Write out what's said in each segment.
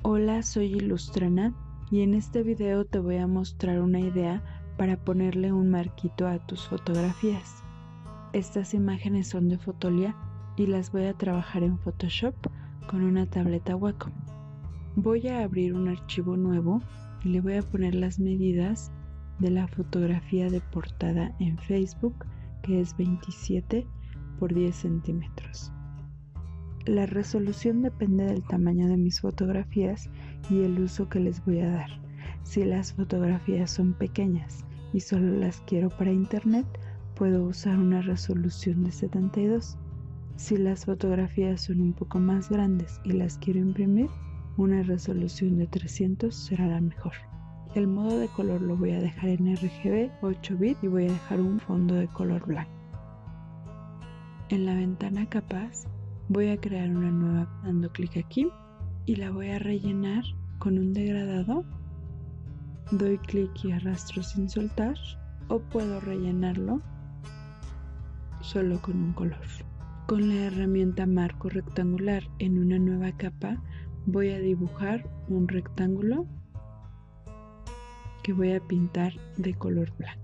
Hola, soy Ilustrana y en este video te voy a mostrar una idea para ponerle un marquito a tus fotografías. Estas imágenes son de Fotolia y las voy a trabajar en Photoshop con una tableta Wacom. Voy a abrir un archivo nuevo y le voy a poner las medidas de la fotografía de portada en Facebook, que es 27 por 10 centímetros. La resolución depende del tamaño de mis fotografías y el uso que les voy a dar. Si las fotografías son pequeñas y solo las quiero para internet, puedo usar una resolución de 72. Si las fotografías son un poco más grandes y las quiero imprimir, una resolución de 300 será la mejor. El modo de color lo voy a dejar en RGB 8 bits y voy a dejar un fondo de color blanco. En la ventana capas voy a crear una nueva dando clic aquí y la voy a rellenar con un degradado. Doy clic y arrastro sin soltar, o puedo rellenarlo solo con un color. Con la herramienta marco rectangular en una nueva capa voy a dibujar un rectángulo que voy a pintar de color blanco.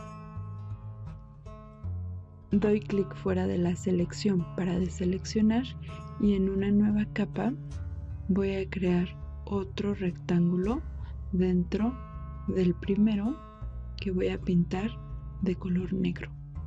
Doy clic fuera de la selección para deseleccionar y en una nueva capa voy a crear otro rectángulo dentro del primero que voy a pintar de color negro.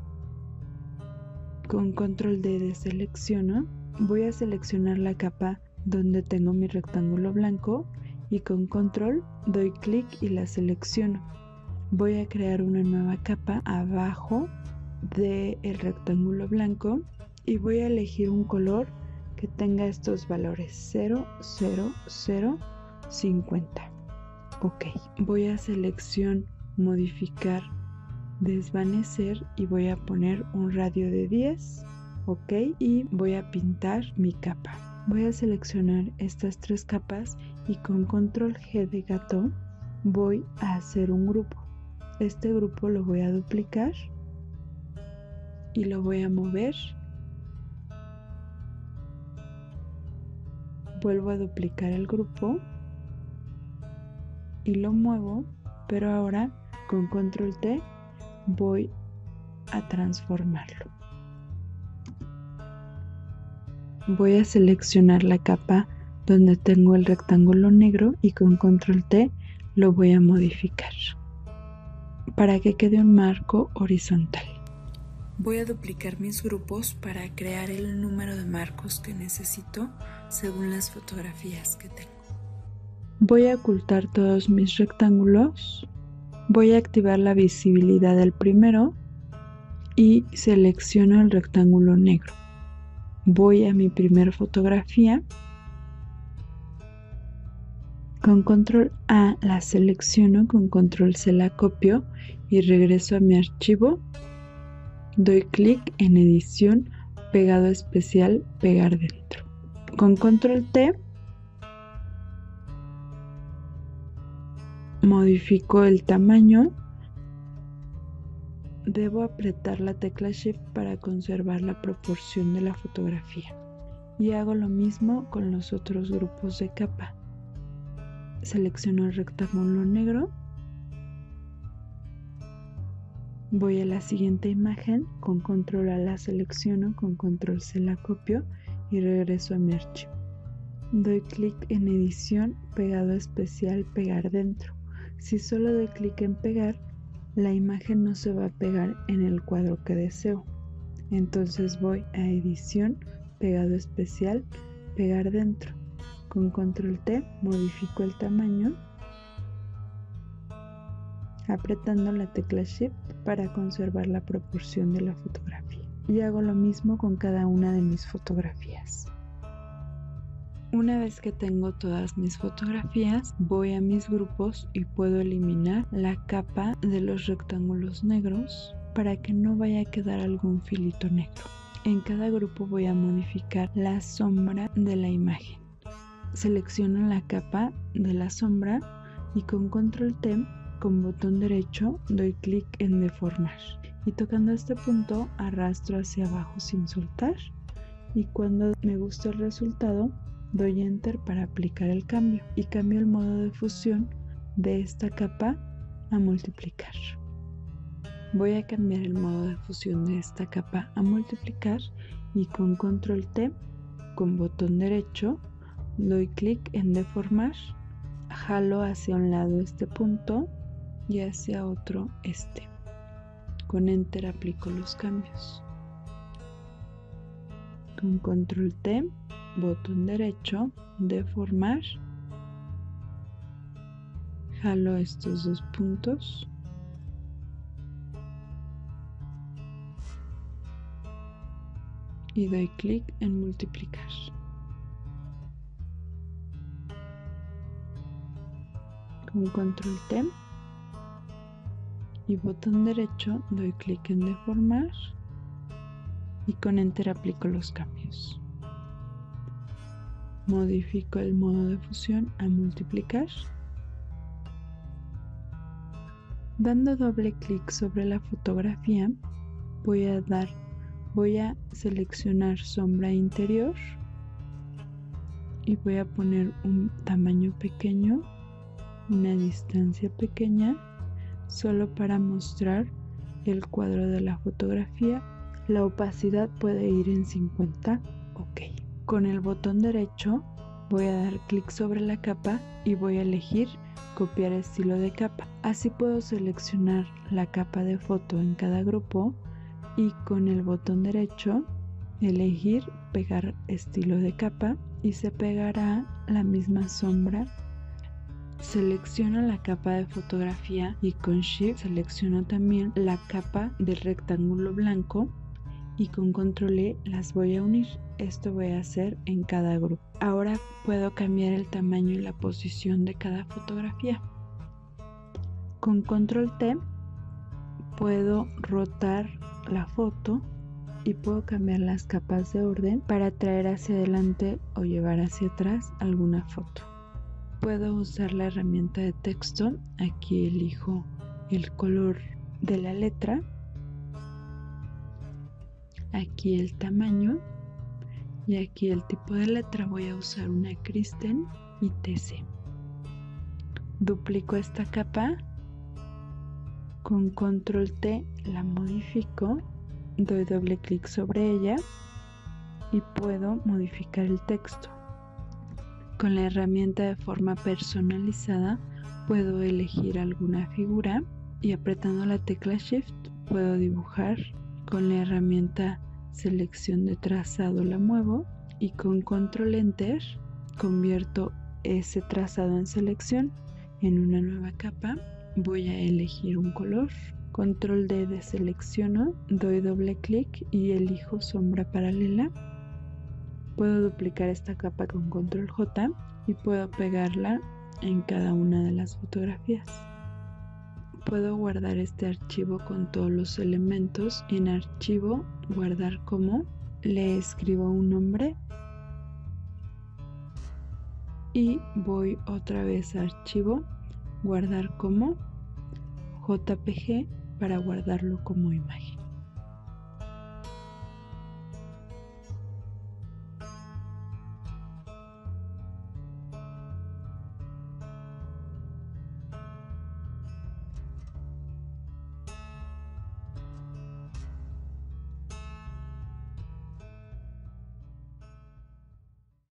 Con control D deselecciono, voy a seleccionar la capa donde tengo mi rectángulo blanco y con control doy clic y la selecciono. Voy a crear una nueva capa abajo del rectángulo blanco y voy a elegir un color que tenga estos valores 0, 0, 0, 50. Ok, voy a selección modificar, desvanecer y voy a poner un radio de 10. Ok, y voy a pintar mi capa. Voy a seleccionar estas tres capas y con control G de gato voy a hacer un grupo. Este grupo lo voy a duplicar y lo voy a mover. Vuelvo a duplicar el grupo y lo muevo, pero ahora con control T voy a transformarlo. Voy a seleccionar la capa donde tengo el rectángulo negro y con control T lo voy a modificar para que quede un marco horizontal. Voy a duplicar mis grupos para crear el número de marcos que necesito según las fotografías que tengo. Voy a ocultar todos mis rectángulos. Voy a activar la visibilidad del primero y selecciono el rectángulo negro. Voy a mi primera fotografía. Con control A la selecciono, con control C la copio y regreso a mi archivo. Doy clic en edición, pegado especial, pegar dentro. Con control T modifico el tamaño. Debo apretar la tecla Shift para conservar la proporción de la fotografía. Y hago lo mismo con los otros grupos de capa. Selecciono el rectángulo negro. Voy a la siguiente imagen, con control A la selecciono, con control C la copio y regreso a mi archivo. Doy clic en edición, pegado especial, pegar dentro. Si solo doy clic en pegar, la imagen no se va a pegar en el cuadro que deseo. Entonces voy a edición, pegado especial, pegar dentro. Con control T modifico el tamaño, apretando la tecla Shift para conservar la proporción de la fotografía. Y hago lo mismo con cada una de mis fotografías. Una vez que tengo todas mis fotografías, voy a mis grupos y puedo eliminar la capa de los rectángulos negros para que no vaya a quedar algún filito negro. En cada grupo voy a modificar la sombra de la imagen. Selecciono la capa de la sombra y con control T, con botón derecho, doy clic en deformar. Y tocando este punto arrastro hacia abajo sin soltar. Y cuando me gusta el resultado, Doy Enter para aplicar el cambio y cambio el modo de fusión de esta capa a multiplicar. Voy a cambiar el modo de fusión de esta capa a multiplicar y con Control T, con botón derecho, doy clic en deformar, jalo hacia un lado este punto y hacia otro este. Con Enter aplico los cambios. Con Control T, botón derecho, deformar, jalo estos dos puntos y doy clic en multiplicar. Con Control T y botón derecho doy clic en deformar y con Enter aplico los cambios. Modifico el modo de fusión a multiplicar. Dando doble clic sobre la fotografía, voy a seleccionar sombra interior y voy a poner un tamaño pequeño, una distancia pequeña, solo para mostrar el cuadro de la fotografía. La opacidad puede ir en 50, ok. Con el botón derecho voy a dar clic sobre la capa y voy a elegir copiar estilo de capa. Así puedo seleccionar la capa de foto en cada grupo y con el botón derecho elegir pegar estilo de capa y se pegará la misma sombra. Selecciono la capa de fotografía y con Shift selecciono también la capa del rectángulo blanco y con Control E las voy a unir. Esto voy a hacer en cada grupo. Ahora puedo cambiar el tamaño y la posición de cada fotografía. Con Control T puedo rotar la foto y puedo cambiar las capas de orden para traer hacia adelante o llevar hacia atrás alguna foto. Puedo usar la herramienta de texto. Aquí elijo el color de la letra, aquí el tamaño y aquí el tipo de letra. Voy a usar una Kristen y TC. Duplico esta capa, con Control T la modifico, doy doble clic sobre ella y puedo modificar el texto. Con la herramienta de forma personalizada puedo elegir alguna figura y apretando la tecla Shift puedo dibujar. Con la herramienta selección de trazado la muevo y con Control Enter convierto ese trazado en selección en una nueva capa. Voy a elegir un color, Control D deselecciono, doy doble clic y elijo sombra paralela. Puedo duplicar esta capa con Control J y puedo pegarla en cada una de las fotografías. Puedo guardar este archivo con todos los elementos. En archivo, guardar como, le escribo un nombre y voy otra vez a archivo, guardar como, JPG para guardarlo como imagen.